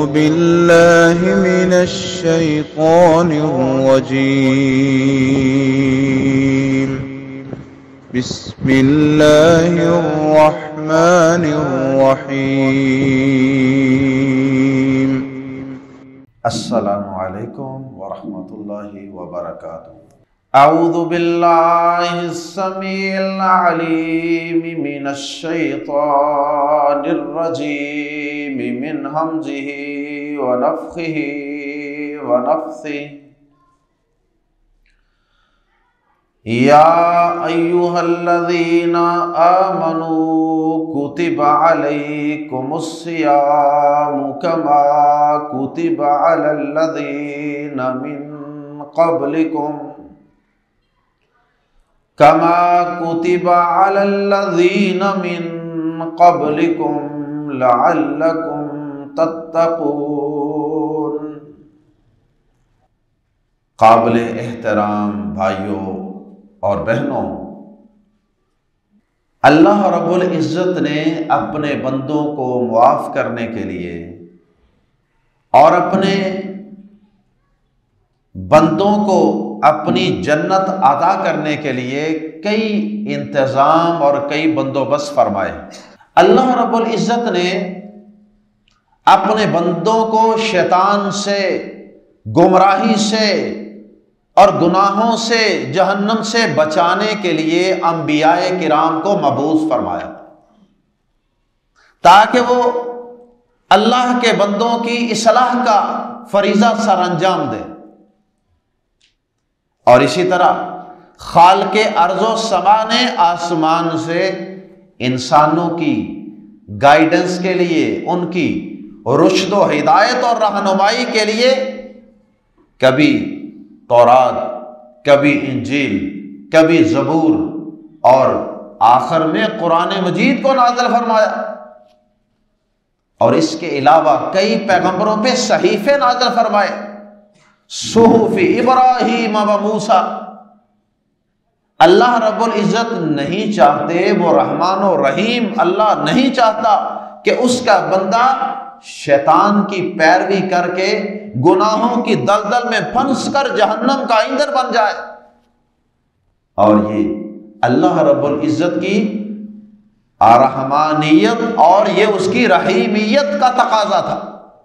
بالله من الشيطان الرجيم. بسم الله الرحمن الرحيم. अस्सलामु अलैकुम वरहमतुल्लाहि वबरकातुहू। अऊज़ु बिल्लाहिस समीइल अलीम मिनश शैतानिर रजीम मिन हमज़िही व नफ़्ख़िही व नफ़्सिही। या अय्युहल्लज़ीना आमनू कुतिबा अलैकुमुस्सियामु कमा कुतिबा अलल्लज़ीना मिन क़ब्लिकुम लअल्लकुम तत्तक़ून। काबिल एहतराम भाइयों और बहनों, अल्लाह रब्बुल इज़्ज़त ने अपने बंदों को मुआफ़ करने के लिए और अपने बंदों को अपनी जन्नत अता करने के लिए कई इंतज़ाम और कई बंदोबस्त फरमाए। अल्लाह रब्बुल इज़्ज़त ने अपने बंदों को शैतान से, गुमराही से और गुनाहों से, जहन्नम से बचाने के लिए अंबियाए किराम को मबूस फरमाया ताकि वो अल्लाह के बंदों की इस्लाह का फरीज़ा सरअंजाम दे। और इसी तरह खालिक़े अर्ज़ो समा ने आसमान से इंसानों की गाइडेंस के लिए, उनकी रुश्द व हिदायत और रहनुमाई के लिए कभी तौरात, कभी इंजील, कभी ज़बूर और आखिर में कुरान मजीद को नाज़िल फरमाया। और इसके अलावा कई पैगंबरों पे सहीफे नाज़िल फरमाए, सुहुफ़ इब्राहीम व मूसा। अल्लाह रब्बुल इज़्ज़त नहीं चाहते, वो रहमान और रहीम अल्लाह नहीं चाहता कि उसका बंदा शैतान की पैरवी करके गुनाहों की दलदल में फंस कर जहन्नम का ईंधन बन जाए। और ये अल्लाह रब्बुल इज़्ज़त की रहमानियत और ये उसकी रहीमियत का तकाजा था,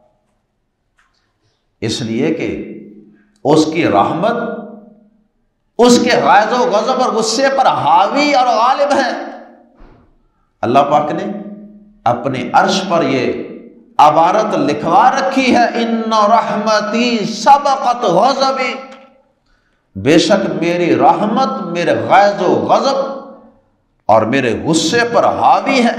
इसलिए कि उसकी रहमत उसके ग़ज़ब और गज़ब और गुस्से पर हावी और गालिब है। अल्लाह पाक ने अपने अर्श पर ये अबारत लिखवा रखी है, इन्ना रहमती सबक़त ग़ज़बी। बेशक मेरी रहमत मेरे ग़ज़ब और गज़ब और मेरे गुस्से पर हावी है।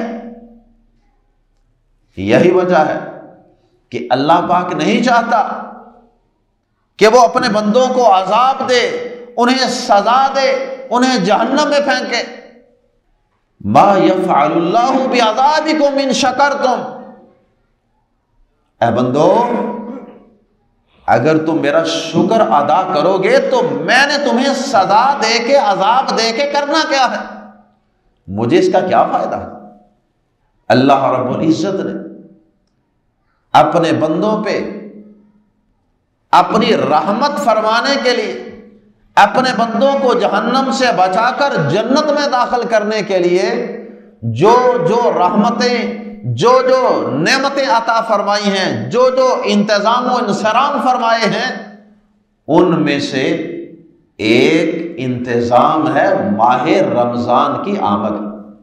यही वजह है कि अल्लाह पाक नहीं चाहता कि वो अपने बंदों को अजाब दे, उन्हें सजा दे, उन्हें जहन्नम में फेंके। मा यफ़अलुल्लाहु बिअज़ाबिकुम इन शकरतुम। ऐ बंदो, अगर तुम मेरा शुक्र अदा करोगे तो मैंने तुम्हें सजा दे के, अजाब दे के करना क्या है? मुझे इसका क्या फायदा? अल्लाह रब्बुल इज़्ज़त ने अपने बंदों पे अपनी रहमत फरमाने के लिए, अपने बंदों को जहन्नम से बचाकर जन्नत में दाखिल करने के लिए जो जो रहमतें, जो जो नेमतें अता फरमाई हैं, जो जो इंतजाम व इंसराम फरमाए हैं, उनमें से एक इंतजाम है माह रमजान की आमद।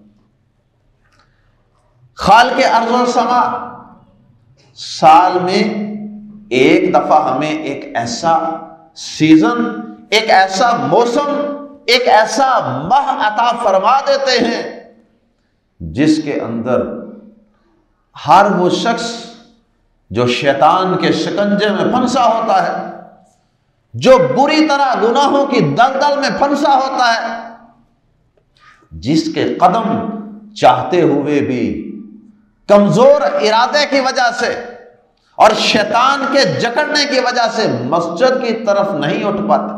खालिक़े अर्ज़ो समा साल में एक दफा हमें एक ऐसा सीजन, एक ऐसा मौसम, एक ऐसा माह अता फरमा देते हैं जिसके अंदर हर वो शख्स जो शैतान के शिकंजे में फंसा होता है, जो बुरी तरह गुनाहों की दलदल में फंसा होता है, जिसके कदम चाहते हुए भी कमजोर इरादे की वजह से और शैतान के जकड़ने की वजह से मस्जिद की तरफ नहीं उठ पाते,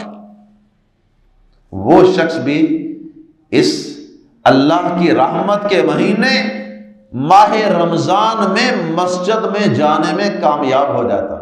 वो शख्स भी इस अल्लाह की रहमत के महीने माह रमजान में मस्जिद में जाने में कामयाब हो जाता।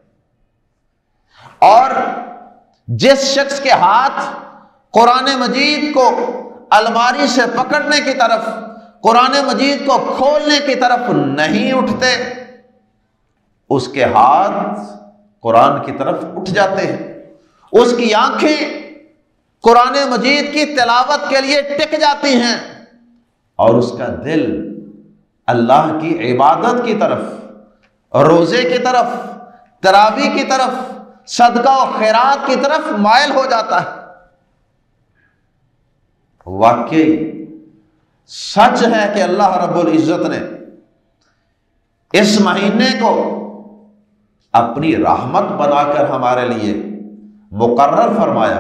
और जिस शख्स के हाथ कुरान मजीद को अलमारी से पकड़ने की तरफ, कुरान मजीद को खोलने की तरफ नहीं उठते, उसके हाथ कुरान की तरफ उठ जाते हैं, उसकी आंखें कुरान मजीद की तिलावत के लिए टिक जाती हैं और उसका दिल अल्लाह की इबादत की तरफ, रोजे की तरफ, तरावी की तरफ, सदका और खैरात की तरफ मायल हो जाता है। वाकई सच है कि अल्लाह रब्बुल इज्जत ने इस महीने को अपनी रहमत बनाकर हमारे लिए मुकर्रर फरमाया।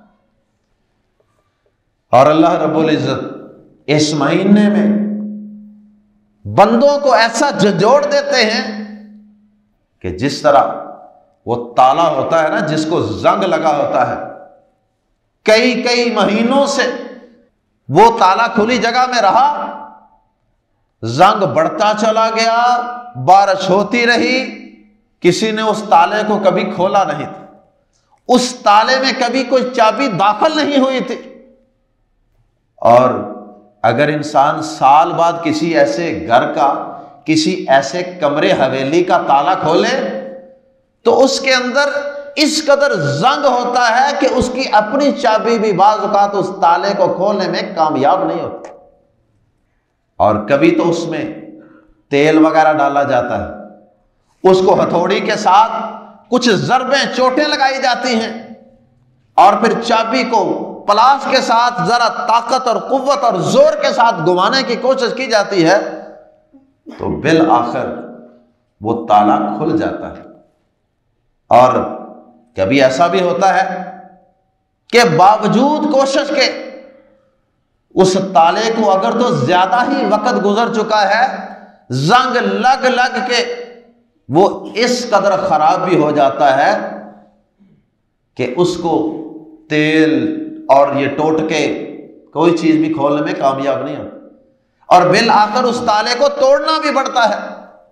और अल्लाह रब्बुल इज्जत इस महीने में बंदों को ऐसा झंझोड़ देते हैं कि जिस तरह वो ताला होता है ना, जिसको जंग लगा होता है, कई कई महीनों से वो ताला खुली जगह में रहा, जंग बढ़ता चला गया, बारिश होती रही, किसी ने उस ताले को कभी खोला नहीं था, उस ताले में कभी कोई चाबी दाखिल नहीं हुई थी। और अगर इंसान साल बाद किसी ऐसे घर का, किसी ऐसे कमरे हवेली का ताला खोले तो उसके अंदर इस कदर जंग होता है कि उसकी अपनी चाबी भी बाज़ औक़ात उस ताले को खोलने में कामयाब नहीं होती। और कभी तो उसमें तेल वगैरह डाला जाता है, उसको हथौड़ी के साथ कुछ ज़रबें, चोटें लगाई जाती हैं और फिर चाबी को प्लास के साथ जरा ताकत और कुव्वत और जोर के साथ घुमाने की कोशिश की जाती है तो बिल आखिर वो ताला खुल जाता है। और कभी ऐसा भी होता है कि बावजूद कोशिश के उस ताले को अगर तो ज्यादा ही वक्त गुजर चुका है, जंग लग लग के वो इस कदर खराब भी हो जाता है कि उसको तेल और ये टोटके कोई चीज भी खोलने में कामयाब नहीं होता और बिल आखिर उस ताले को तोड़ना भी पड़ता है।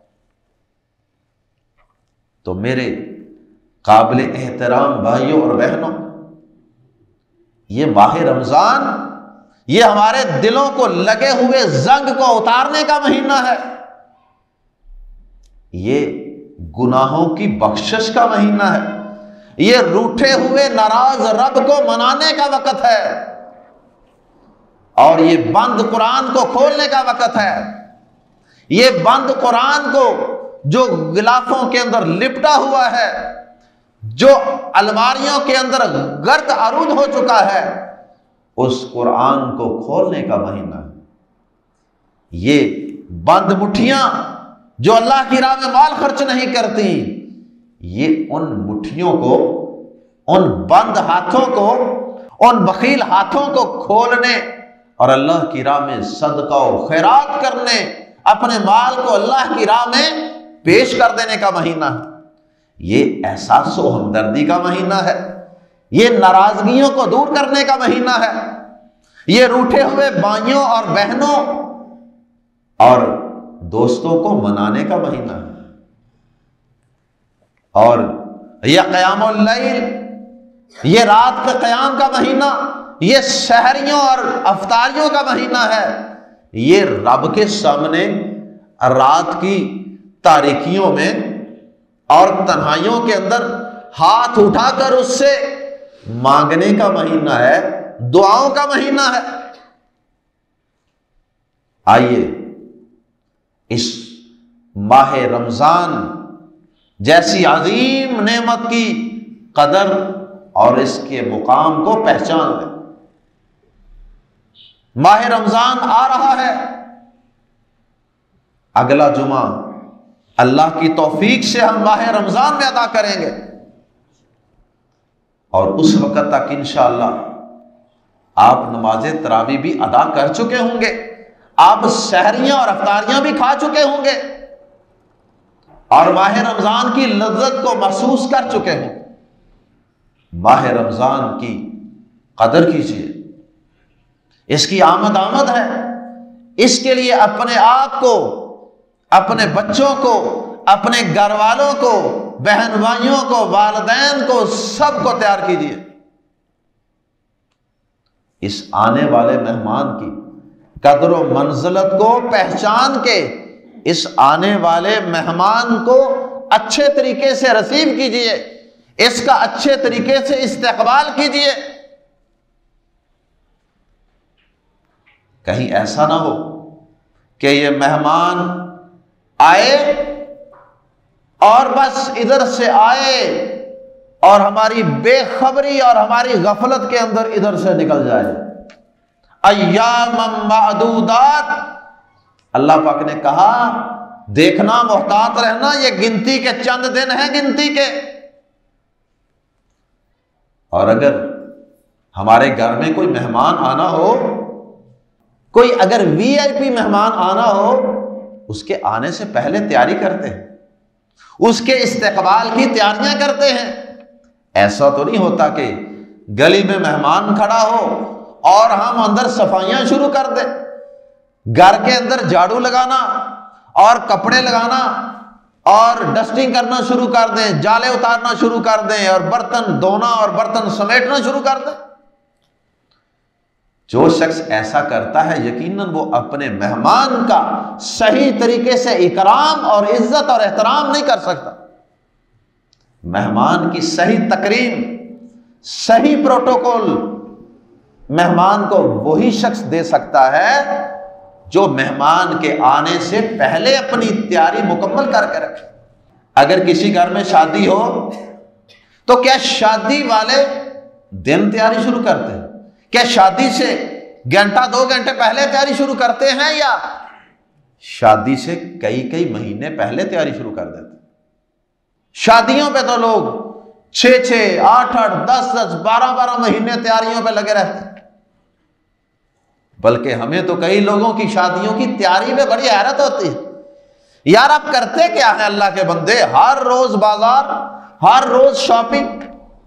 तो मेरे काबिल एहतराम भाइयों और बहनों, ये माह रमजान, ये हमारे दिलों को लगे हुए जंग को उतारने का महीना है, ये गुनाहों की बख्शिश का महीना है, ये रूठे हुए नाराज रब को मनाने का वक्त है और ये बंद कुरान को खोलने का वक्त है। ये बंद कुरान को जो गिलाफों के अंदर लिपटा हुआ है, जो अलमारियों के अंदर गर्द आरूद हो चुका है, उस कुरान को खोलने का महीना है। ये बंद मुट्ठियां जो अल्लाह की राह में माल खर्च नहीं करती, ये उन मुट्ठियों को, उन बंद हाथों को, उन बखील हाथों को खोलने और अल्लाह की राह में सदका और खैरात करने, अपने माल को अल्लाह की राह में पेश कर देने का महीना है। ये एहसास व हमदर्दी का महीना है, ये नाराजगियों को दूर करने का महीना है, ये रूठे हुए भाइयों और बहनों और दोस्तों को मनाने का महीना है। और यह क़यामुल लैल, ये रात के क़याम का महीना, ये सहरियों और अफ्तारियों का महीना है। ये रब के सामने रात की तारीकियों में और तन्हाइयों के अंदर हाथ उठाकर उससे मांगने का महीना है, दुआओं का महीना है। आइए इस माह रमजान जैसी अजीम नेमत की कदर और इसके मुकाम को पहचान लें। माह रमजान आ रहा है, अगला जुमा अल्लाह की तौफीक से हम माह रमजान में अदा करेंगे और उस वक्त तक इंशाअल्लाह आप नमाज तरावी भी अदा कर चुके होंगे, आप सहरियां और अफ्तारियां भी खा चुके होंगे और माह रमजान की लज्जत को महसूस कर चुके होंगे। माह रमजान की कदर कीजिए, इसकी आमद है, इसके लिए अपने आप को अपने बच्चों को, अपने घर वालों को, बहन भाइयों को, वालिदैन को, सबको तैयार कीजिए। इस आने वाले मेहमान की कदर व मंजिलत को पहचान के इस आने वाले मेहमान को अच्छे तरीके से रिसीव कीजिए, इसका अच्छे तरीके से इस्तकबाल कीजिए। कहीं ऐसा ना हो कि ये मेहमान आए और बस इधर से आए और हमारी बेखबरी और हमारी गफलत के अंदर इधर से निकल जाए। अय्याम मादूदात, अल्लाह पाक ने कहा देखना, मोहतात रहना, ये गिनती के चंद दिन हैं, गिनती के। और अगर हमारे घर में कोई मेहमान आना हो, कोई अगर वीआईपी मेहमान आना हो, उसके आने से पहले तैयारी करते हैं, उसके इस्तकबाल की तैयारियां करते हैं। ऐसा तो नहीं होता कि गली में मेहमान खड़ा हो और हम अंदर सफाइयां शुरू कर दें, घर के अंदर झाड़ू लगाना और कपड़े लगाना और डस्टिंग करना शुरू कर दें, जाले उतारना शुरू कर दें और बर्तन धोना और बर्तन समेटना शुरू कर दें। जो शख्स ऐसा करता है यकीनन वो अपने मेहमान का सही तरीके से इकराम और इज्जत और एहतराम नहीं कर सकता। मेहमान की सही तकरीम, सही प्रोटोकॉल मेहमान को वही शख्स दे सकता है जो मेहमान के आने से पहले अपनी तैयारी मुकम्मल करके रखे। अगर किसी घर में शादी हो तो क्या शादी वाले दिन तैयारी शुरू करते हैं? क्या शादी से घंटा 2 घंटे पहले तैयारी शुरू करते हैं या शादी से कई कई महीने पहले तैयारी शुरू कर देते हैं? शादियों पे तो लोग 6-6, 8-8, 10-10, 12-12 महीने तैयारियों पे लगे रहते हैं। बल्कि हमें तो कई लोगों की शादियों की तैयारी में बड़ी हैरत होती है। यार आप करते क्या है अल्लाह के बंदे? हर रोज बाजार, हर रोज शॉपिंग।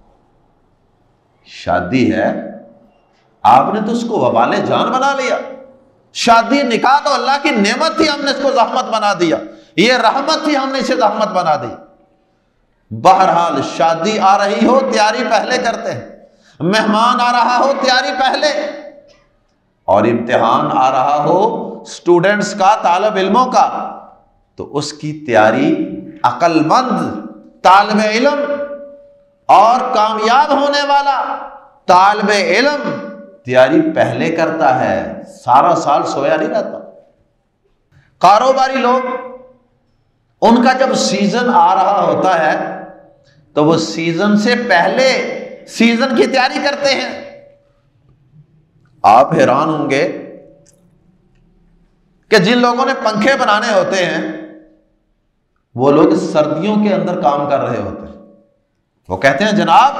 शादी है, आपने तो उसको वबाले जान बना लिया। शादी निकाह तो अल्लाह की नेमत थी, हमने इसको जहमत बना दिया। ये रहमत थी, हमने इसे जहमत बना दी। बहरहाल शादी आ रही हो तैयारी पहले करते हैं, मेहमान आ रहा हो तैयारी पहले, और इम्तिहान आ रहा हो स्टूडेंट्स का, तालिब इल्मों का, तो उसकी तैयारी अक्लमंद तालिब इल्म और कामयाब होने वाला तालिब इल्म तैयारी पहले करता है। सारा साल सोया नहीं रहता। कारोबारी लोग, उनका जब सीजन आ रहा होता है तो वो सीजन से पहले सीजन की तैयारी करते हैं। आप हैरान होंगे कि जिन लोगों ने पंखे बनाने होते हैं वो लोग सर्दियों के अंदर काम कर रहे होते हैं। वो कहते हैं जनाब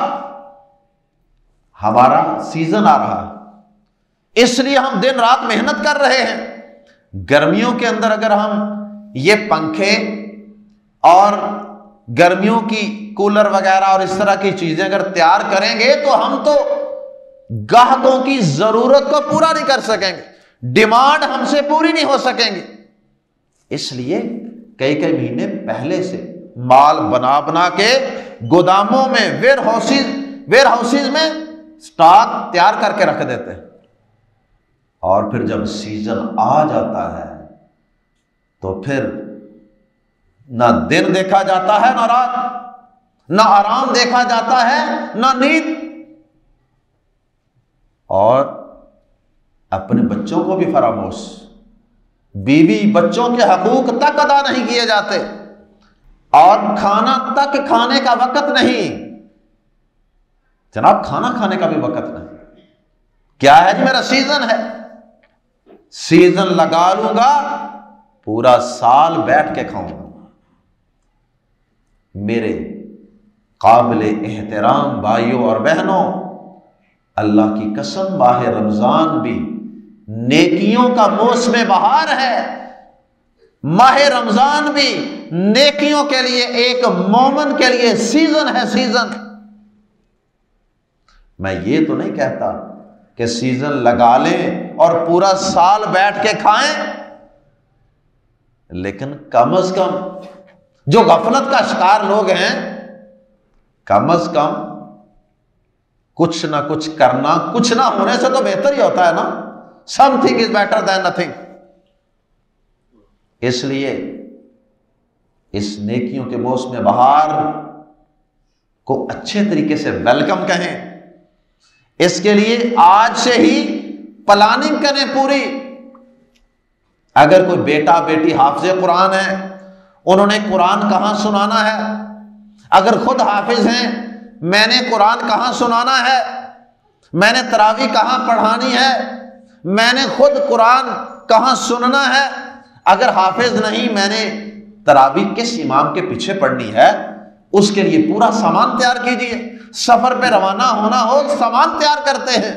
हमारा सीजन आ रहा है, इसलिए हम दिन रात मेहनत कर रहे हैं। गर्मियों के अंदर अगर हम ये पंखे और गर्मियों की कूलर वगैरह और इस तरह की चीजें अगर तैयार करेंगे तो हम तो ग्राहकों की जरूरत को पूरा नहीं कर सकेंगे, डिमांड हमसे पूरी नहीं हो सकेंगी। इसलिए कई कई महीने पहले से माल बना बना के गोदामों में, वेयरहाउसेज में स्टॉक तैयार करके रख देते हैं। और फिर जब सीजन आ जाता है तो फिर ना दिन देखा जाता है ना रात, ना आराम देखा जाता है ना नींद, और अपने बच्चों को भी फरामोश, बीवी बच्चों के हकूक तक अदा नहीं किए जाते, और खाना तक खाने का वक्त नहीं। जनाब खाना खाने का भी वक्त नहीं। क्या है जी, मेरा सीजन है, सीजन लगा लूंगा, पूरा साल बैठ के खाऊंगा। मेरे काबिल एहतराम भाइयों और बहनों, अल्लाह की कसम माह रमजान भी नेकियों का मौसम बहार है। माह रमजान भी नेकियों के लिए, एक मोमिन के लिए सीजन है, सीजन। मैं ये तो नहीं कहता कि सीजन लगा लें और पूरा साल बैठ के खाएं। लेकिन कम अज कम जो गफलत का शिकार लोग हैं, कम अज कम कुछ ना कुछ करना, कुछ ना होने से तो बेहतर ही होता है ना। Something is better than nothing. इसलिए इस नेकियों के मौसम बहार को अच्छे तरीके से वेलकम कहें। इसके लिए आज से ही प्लानिंग करें पूरी। अगर कोई बेटा बेटी हाफिज कुरान है, उन्होंने कुरान कहां सुनाना है। अगर खुद हाफिज हैं, मैंने कुरान कहां सुनाना है, मैंने तरावी कहां पढ़ानी है, मैंने खुद कुरान कहां सुनना है। अगर हाफिज नहीं, मैंने तरावी किस इमाम के पीछे पढ़नी है, उसके लिए पूरा सामान तैयार कीजिए। सफर पे रवाना होना हो, सामान तैयार करते हैं।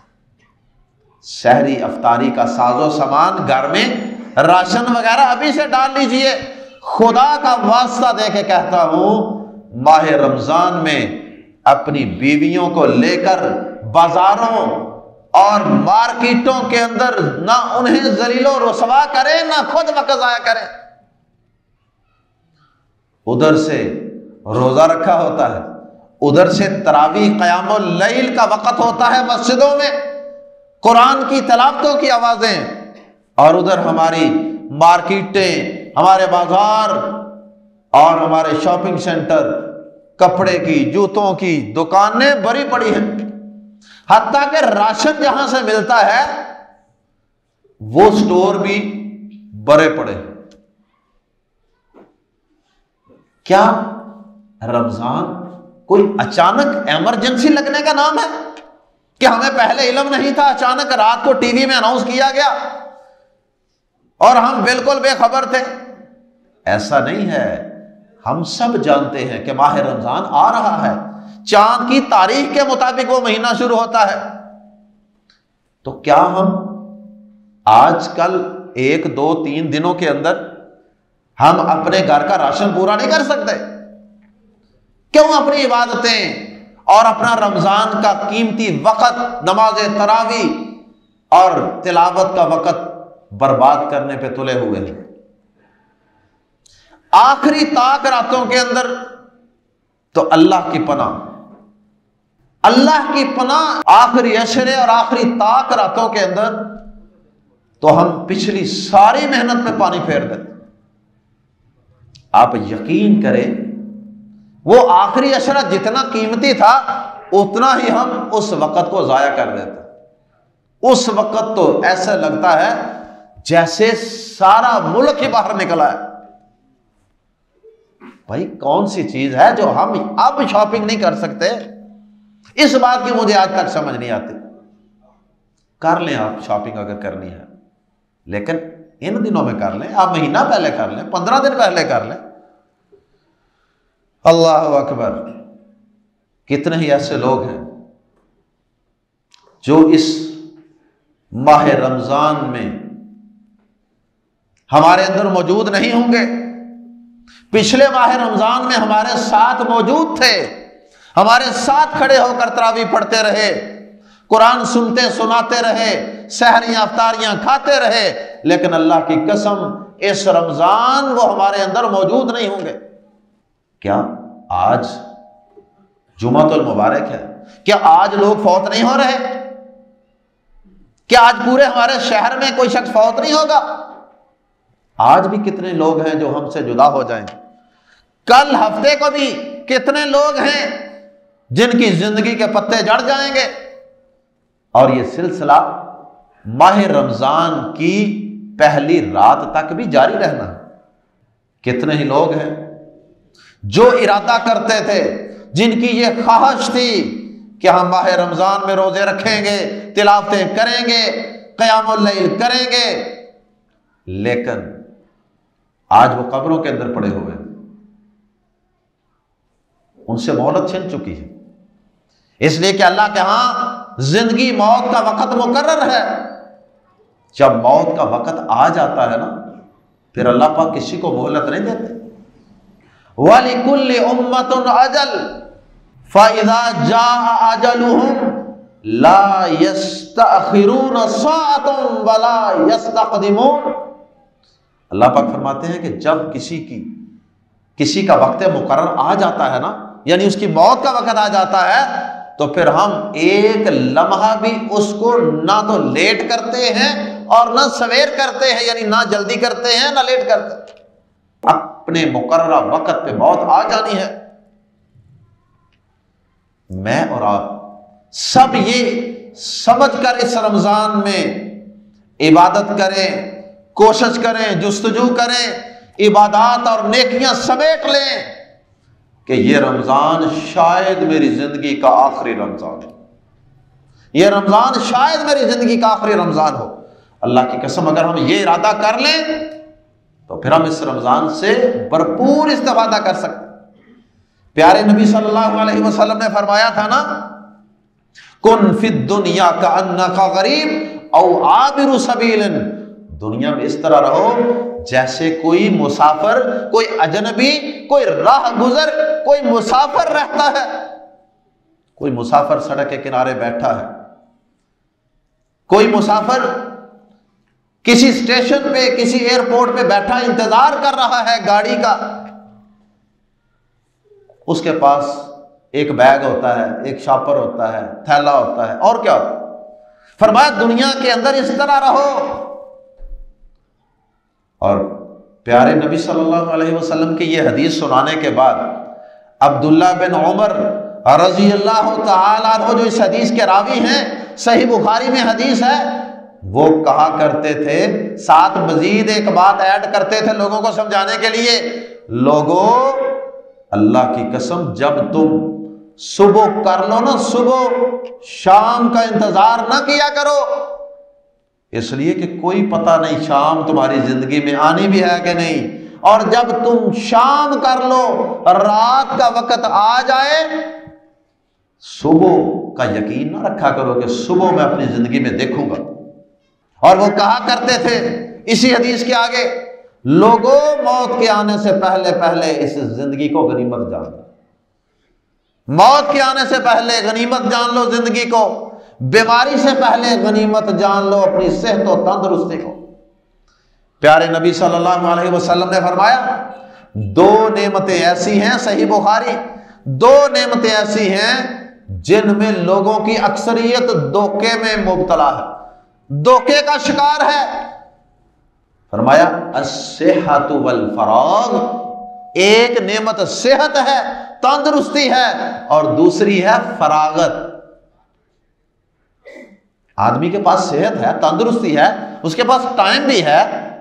सहरी अफ्तारी का साजो सामान घर में, राशन वगैरह अभी से डाल लीजिए। खुदा का वास्ता दे के कहता हूं, माह रमजान में अपनी बीवियों को लेकर बाजारों और मार्केटों के अंदर ना उन्हें जलीलो रुसवा करें, ना खुद वक्त जाया करें। उधर से रोजा रखा होता है, उधर से तरावी क़यामुल लैल का वक़्त होता है मस्जिदों में, कुरान की तलावतों की आवाजें, और उधर हमारी मार्केटें, हमारे बाजार और हमारे शॉपिंग सेंटर, कपड़े की, जूतों की दुकानें भरी पड़ी हैं। हत्ता कि राशन जहां से मिलता है वो स्टोर भी भरे पड़े। क्या रमजान कोई अचानक इमरजेंसी लगने का नाम है कि हमें पहले इल्म नहीं था, अचानक रात को टीवी में अनाउंस किया गया और हम बिल्कुल बेखबर थे? ऐसा नहीं है। हम सब जानते हैं कि माह रमजान आ रहा है। चांद की तारीख के मुताबिक वो महीना शुरू होता है। तो क्या हम आजकल 1, 2, 3 दिनों के अंदर हम अपने घर का राशन पूरा नहीं कर सकते? क्यों अपनी इबादतें और अपना रमजान का कीमती वक़्त, नमाज तरावी और तिलावत का वक़्त बर्बाद करने पे तुले हुए हैं? आखिरी ताक रातों के अंदर तो अल्लाह की पनाह, अल्लाह की पनाह, आखिरी अशरे और आखिरी ताक रातों के अंदर तो हम पिछली सारी मेहनत में पानी फेर देते। आप यकीन करें, वो आखिरी अशरा जितना कीमती था उतना ही हम उस वक़्त को जाया कर देते। उस वक़्त तो ऐसा लगता है जैसे सारा मुल्क ही बाहर निकला है। भाई कौन सी चीज है जो हम अब शॉपिंग नहीं कर सकते? इस बात की मुझे आज तक समझ नहीं आती। कर लें आप शॉपिंग अगर करनी है, लेकिन इन दिनों में कर लें। आप महीना पहले कर लें, 15 दिन पहले कर लें। अल्लाह अकबर। कितने ही ऐसे लोग हैं जो इस माह रमजान में हमारे अंदर मौजूद नहीं होंगे। पिछले माह रमजान में हमारे साथ मौजूद थे, हमारे साथ खड़े होकर तरावी पढ़ते रहे, कुरान सुनते सुनाते रहे, सहरियां अफ्तारियां खाते रहे, लेकिन अल्लाह की कसम इस रमजान वो हमारे अंदर मौजूद नहीं होंगे। क्या आज जुमातुल मुबारक है? क्या आज लोग फौत नहीं हो रहे? क्या आज पूरे हमारे शहर में कोई शख्स फौत नहीं होगा? आज भी कितने लोग हैं जो हमसे जुदा हो जाएंगे। कल हफ्ते को भी कितने लोग हैं जिनकी जिंदगी के पत्ते जड़ जाएंगे। और ये सिलसिला माह रमजान की पहली रात तक भी जारी रहना। कितने ही लोग हैं जो इरादा करते थे, जिनकी ये ख्वाहिश थी कि हम माह रमजान में रोजे रखेंगे, तिलावतें करेंगे, क़यामुल लैल करेंगे, लेकिन आज वो कब्रों के अंदर पड़े हुए हैं। उनसे मोहलत छिन चुकी है, इसलिए कि अल्लाह के यहां जिंदगी मौत का वक़्त मुकर्रर है। जब मौत का वक़्त आ जाता है ना, फिर अल्लाह पाक किसी को मोहलत नहीं देते। वलिकुल्लि उम्मतुन अजल फ़इज़ा जाअ अजलुहुम ला यस्तअखिरून साअतुन वला यस्तक़दिमून। अल्लाह पाक फरमाते हैं कि जब किसी का वक्त मुकर्रर आ जाता है ना, यानी उसकी मौत का वक्त आ जाता है, तो फिर हम एक लम्हा भी उसको ना तो लेट करते हैं और ना सवेर करते हैं, यानी ना जल्दी करते हैं ना लेट करते हैं। अपने मुकर्ररा वक्त पे मौत आ जानी है। मैं और आप सब ये समझ कर इस रमजान में इबादत करें, कोशिश करें, जुस्तजू करें, इबादत और नेकियां समेट लें कि ये रमजान शायद मेरी जिंदगी का आखिरी रमजान हो, ये रमजान शायद मेरी जिंदगी का आखिरी रमजान हो। अल्लाह की कसम, अगर हम ये इरादा कर लें तो फिर हम इस रमजान से भरपूर इस्तेफादा कर सकते। प्यारे नबी सल्लल्लाहु अलैहि वसल्लम ने फरमाया था ना, कुन फिद दुनिया का अन्नका गरीब औ आबिरु सबीलन, दुनिया में इस तरह रहो जैसे कोई मुसाफिर, कोई अजनबी, कोई राह गुजर, कोई मुसाफिर रहता है। कोई मुसाफिर सड़क के किनारे बैठा है, कोई मुसाफिर किसी स्टेशन पे, किसी एयरपोर्ट पे बैठा इंतजार कर रहा है गाड़ी का। उसके पास एक बैग होता है, एक शॉपर होता है, थैला होता है, और क्या होता है। फरमाया दुनिया के अंदर इस तरह रहो। और प्यारे नबी सल्लल्लाहु अलैहि वसल्लम की ये हदीस सुनाने के बाद अब्दुल्ला बिन उमर रज़ी अल्लाह तआला अन्हु, जो इस हदीस के रावी हैं, सही बुखारी में हदीस है, वो कहा करते थे, साथ मजीद एक बात ऐड करते थे लोगों को समझाने के लिए, लोगों अल्लाह की कसम, जब तुम सुबह कर लो ना, सुबह शाम का इंतजार ना किया करो, इसलिए कि कोई पता नहीं शाम तुम्हारी जिंदगी में आनी भी है कि नहीं। और जब तुम शाम कर लो, रात का वक्त आ जाए, सुबह का यकीन ना रखा करो कि सुबह मैं अपनी जिंदगी में देखूंगा। और वो कहा करते थे इसी हदीस के आगे, लोगों मौत के आने से पहले पहले इस जिंदगी को गनीमत जान लो, मौत के आने से पहले गनीमत जान लो जिंदगी को, बीमारी से पहले गनीमत जान लो अपनी सेहत और तंदुरुस्ती को। प्यारे नबी सल्लल्लाहु अलैहि वसल्लम ने फरमाया, दो नेमतें ऐसी हैं, सही बुखारी, दो नेमतें ऐसी हैं जिनमें लोगों की अक्सरियत धोखे में मुब्तला है, धोखे का शिकार है। फरमाया अस्सेहतु वल फराग, एक नेमत सेहत है, तंदुरुस्ती है, और दूसरी है फरागत। आदमी के पास सेहत है, तंदुरुस्ती है, उसके पास टाइम भी है,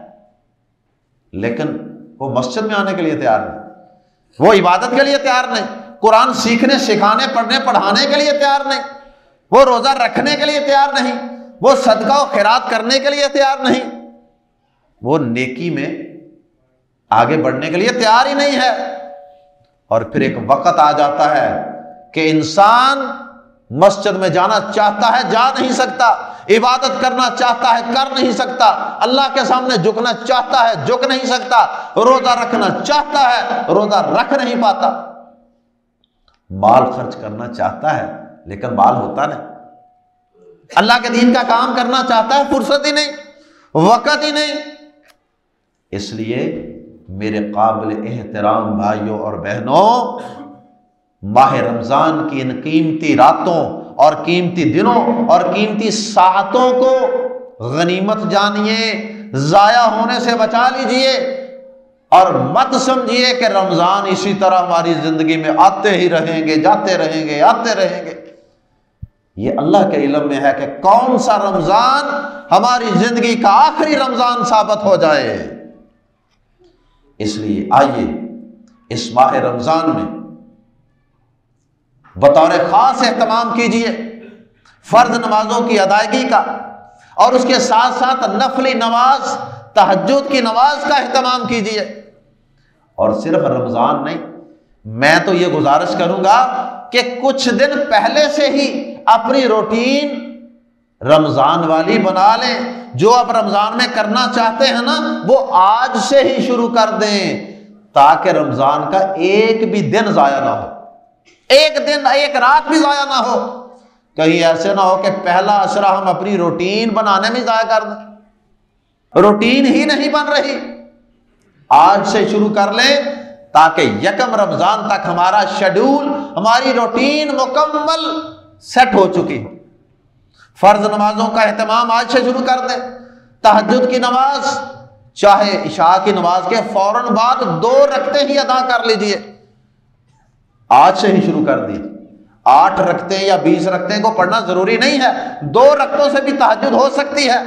लेकिन वो मस्जिद में आने के लिए तैयार नहीं, वो इबादत के लिए तैयार नहीं, कुरान सीखने, सिखाने, पढ़ने, पढ़ाने के लिए तैयार नहीं, वो रोजा रखने के लिए तैयार नहीं, वो सदका और खैरात करने के लिए तैयार नहीं, वो नेकी में आगे बढ़ने के लिए तैयार ही नहीं है। और फिर एक वक्त आ जाता है कि इंसान मस्जिद में जाना चाहता है, जा नहीं सकता, इबादत करना चाहता है, कर नहीं सकता, अल्लाह के सामने झुकना चाहता है, झुक नहीं सकता, रोजा रखना चाहता है, रोजा रख नहीं पाता, माल खर्च करना चाहता है लेकिन माल होता नहीं, अल्लाह के दीन का काम करना चाहता है, फुर्सत ही नहीं, वक़्त ही नहीं। इसलिए मेरे काबिल एहतराम भाइयों और बहनों, माह रमजान की इन कीमती रातों और कीमती दिनों और कीमती सातों को गनीमत जानिए, जाया होने से बचा लीजिए, और मत समझिए कि रमजान इसी तरह हमारी जिंदगी में आते ही रहेंगे, जाते रहेंगे, आते रहेंगे। ये अल्लाह के इल्म में है कि कौन सा रमजान हमारी जिंदगी का आखिरी रमजान साबित हो जाए। इसलिए आइए इस माह रमजान में बतौर खास एहतमाम कीजिए फर्ज नमाजों की अदायगी का, और उसके साथ साथ नफली नमाज, तहज्जुद की नमाज का एहतमाम कीजिए। और सिर्फ रमजान नहीं, मैं तो ये गुजारिश करूंगा कि कुछ दिन पहले से ही अपनी रूटीन रमजान वाली बना लें। जो आप रमजान में करना चाहते हैं ना, वो आज से ही शुरू कर दें, ताकि रमजान का एक भी दिन जाया ना हो, एक दिन, एक रात भी जाया ना हो। कहीं ऐसे ना हो कि पहला अशरा हम अपनी रूटीन बनाने में जाया कर दें, रूटीन ही नहीं बन रही, आज से शुरू कर लें ताकि यकम रमजान तक हमारा शेड्यूल, हमारी रूटीन मुकम्मल सेट हो चुकी हो। फर्ज नमाजों का एहतमाम आज से शुरू कर दें। तहज्जुद की नमाज चाहे इशा की नमाज के फौरन बाद 2 रखते ही अदा कर लीजिए, आज से ही शुरू कर दी। 8 रखते या 20 रखते को पढ़ना जरूरी नहीं है, 2 रखतों से भी तहज्जुद हो सकती है।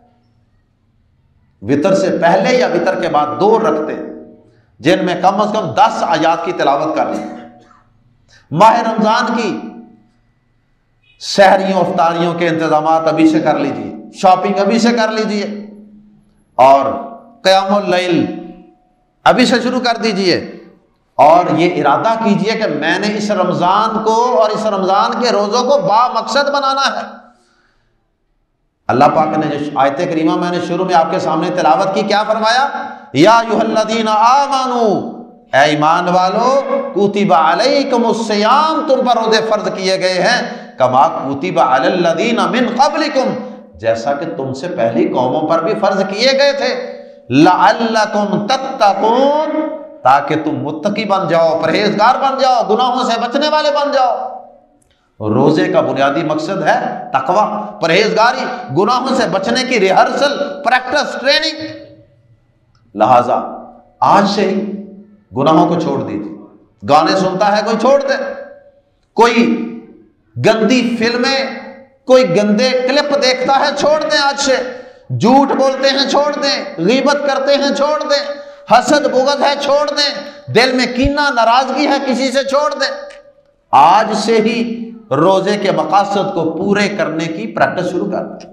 वितर से पहले या वितर के बाद 2 रखते जिनमें कम से कम 10 आयात की तिलावत कर ली। माह रमजान की सहरियों इफ्तारियों के इंतजाम अभी से कर लीजिए, शॉपिंग अभी से कर लीजिए और क़यामुल लैल अभी से शुरू कर दीजिए। और ये इरादा कीजिए कि मैंने इस रमजान को और इस रमजान के रोजों को बामकसद बनाना है। अल्लाह पाक ने जो आयत करीमा मैंने शुरू में आपके सामने तिलावत की, क्या फरमाया? या अय्युहल्लज़ीना आमनू, ऐ ईमान वालो, कुतिबा अलैकुमुस्सियाम, तुम पर रोजे फर्ज किए गए हैं, कमा कुतिबा अलल्लज़ीना मिन क़ब्लिकुम, जैसा कि तुमसे पहली कौमों पर भी फर्ज किए गए थे, लअल्लकुम तत्तकून, ताकि तुम मुत्तकी बन जाओ, परहेजगार बन जाओ, गुनाहों से बचने वाले बन जाओ। रोजे का बुनियादी मकसद है तकवा, परहेजगारी, गुनाहों से बचने की रिहर्सल, प्रैक्टिस, ट्रेनिंग। लिहाजा आज से ही गुनाहों को छोड़ दीजिए। गाने सुनता है कोई, छोड़ दे। कोई गंदी फिल्में, कोई गंदे क्लिप देखता है, छोड़ दें आज से। झूठ बोलते हैं, छोड़ दें। गीबत करते हैं, छोड़ दें। हसद बुगद है, छोड़ दें। दिल में कीना नाराजगी है किसी से, छोड़ दें। आज से ही रोजे के मकासद को पूरे करने की प्रैक्टिस शुरू कर दें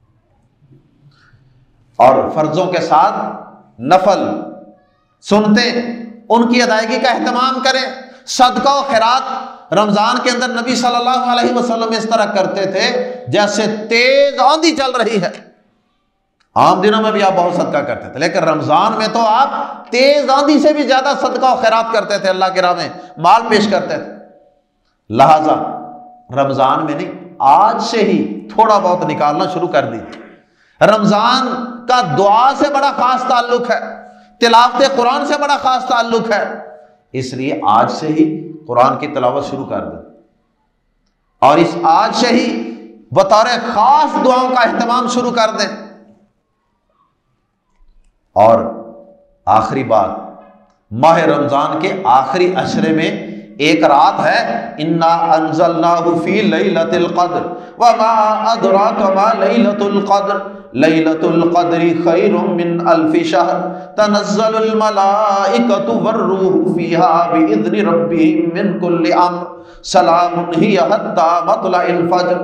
और फर्जों के साथ नफल सुनते उनकी अदायगी का एहतमाम करें। सदका और खैरात रमजान के अंदर नबी सल्लल्लाहु अलैहि वसल्लम इस तरह करते थे जैसे तेज आंधी चल रही है। आम दिनों में भी आप बहुत सदका करते थे, लेकिन रमजान में तो आप तेज आंधी से भी ज्यादा सदका और खैरात करते थे, अल्लाह की राह में माल पेश करते थे। लिहाजा रमजान में नहीं, आज से ही थोड़ा बहुत निकालना शुरू कर दीजिए। रमजान का दुआ से बड़ा खास ताल्लुक है, तिलावत कुरान से बड़ा खास ताल्लुक है, इसलिए आज से ही कुरान की तिलावत शुरू कर दें और इस आज से ही बतौर खास दुआओं का एहतमाम शुरू कर दें। और आखिरी बात, माह रमजान के आखिरी अशरे में एक रात है, इन्ना अंज़लनाहु फी लैलतिल क़द्र व मा अदराका मा लैलतुल क़द्र लैलतुल क़द्रि खैरुम मिन अल्फि शहर तनज़्ज़लुल मलाइकतु वर्रूहु फ़ीहा बिइज़्नि रब्बिहिम मिन कुल्लि अम्र सलामुन हिय हत्ता मत्लइल फ़ज्र।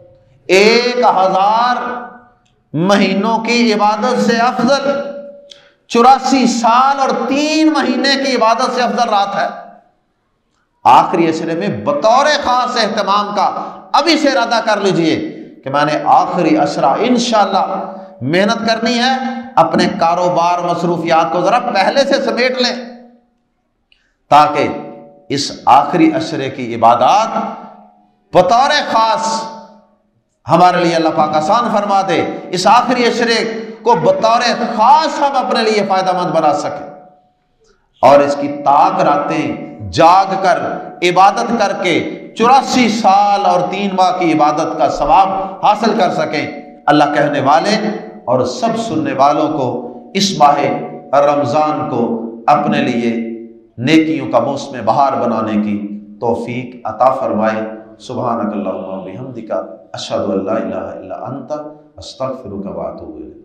1000 महीनों की इबादत से अफजल, 84 साल और 3 महीने की इबादत से अफजल रात है। आखिरी अशरे में बतौर खास एहतमाम का अभी से इरादा कर लीजिए कि मैंने आखिरी अशरा इंशाअल्लाह मेहनत करनी है। अपने कारोबार मसरूफियात को जरा पहले से समेट लें ताकि इस आखिरी अशरे की इबादत बतौर खास हमारे लिए अल्लाह पाक आसान फरमा दे। इस आखिरी अशरे को बतौर खास हम अपने लिए फायदामंद बना सके और इसकी ताक रातें जाग कर इबादत करके 84 साल और 3 माह की इबादत का सवाब हासिल कर सकें। अल्लाह कहने वाले और सब सुनने वालों को इस माह रमजान को अपने लिए नेकियों का मौसम बहार बनाने की तौफीक अता फरमाए। सुब्हानकल्लाहुम्मा व बिहम्दिका अशहदु अल्ला इलाहा इल्ला अंता अस्तगफिरुका व अतूबु इलैक।